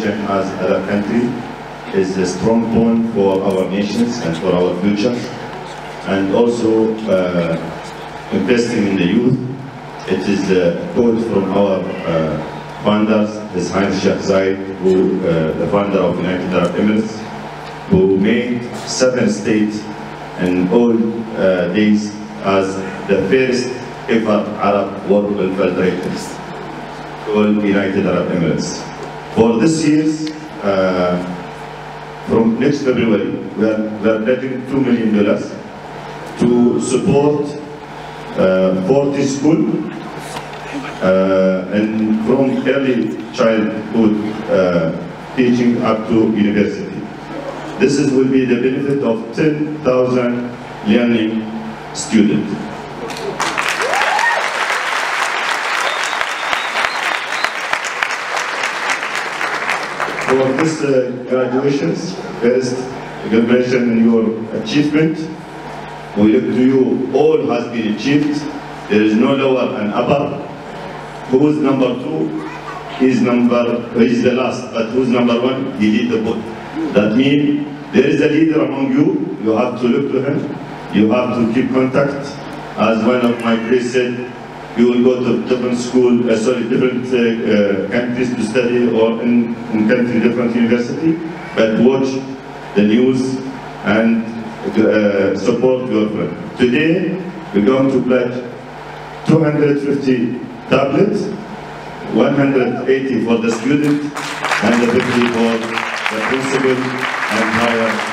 cooperation as Arab country is a strong bond for our nations and for our future. And also investing in the youth. It is a call from our founders, His Highness Sheikh Zayed, who, the founder of United Arab Emirates, who made 7 states in all days as the first ever Arab World Welfare Directors, called United Arab Emirates. For this year's, from next February, we are pledging $2 million to support 40 schools and from early childhood teaching up to university. This will be the benefit of 10,000 learning students. For this graduations, first, congratulations on your achievement. We look to you, all has been achieved. There is no lower and upper. Who's number 2 is the last, but who's number 1, he lead the boat. That means there is a leader among you, you have to look to him, you have to keep contact. As one of my colleagues said, you will go to different different countries to study, or in country different university, but watch the news and support your friend. Today, we're going to pledge 250 tablets, 180 for the student, and the 50 for the principal and higher